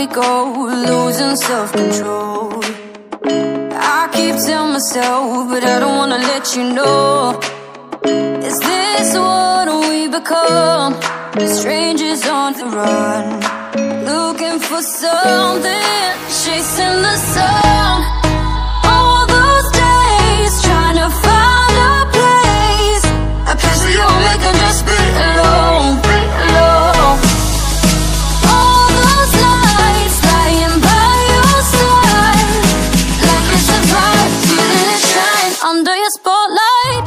we go, losing self-control. I keep telling myself, but I don't wanna let you know. Is this what we become? Strangers on the run, looking for something, chasing the sun. All those days, trying to find a place where you'll make them just be alone, be alone. All those nights, lying by your side, like it's a vibe, feeling it shine under your spotlight.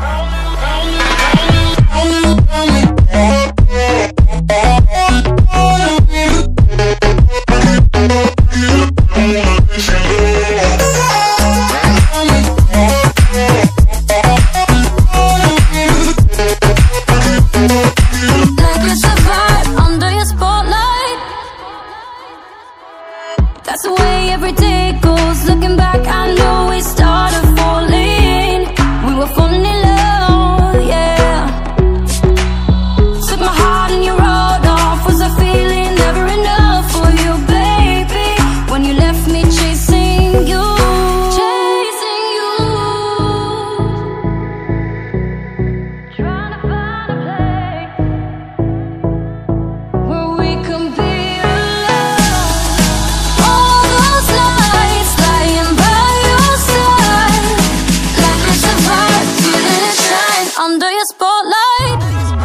That's the way every day goes. Looking back, I know we started falling. We were falling in love, yeah. Took my heart and you rolled off. Was I feeling never enough for you, baby? When you left me chasing you, chasing you, trying to find a place where we can be alone. Under your spotlight.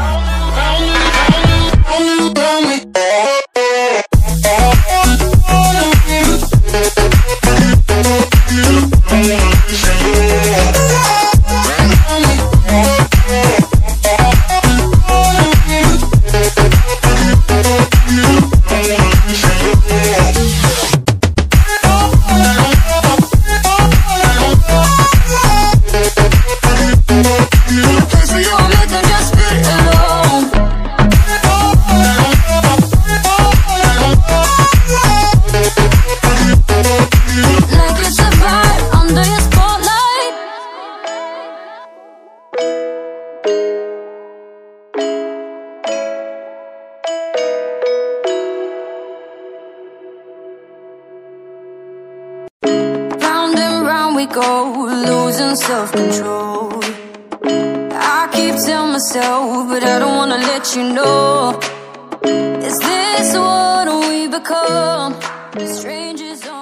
We go, losing self-control. I keep telling myself, but I don't wanna let you know. Is this what we become? Strangers on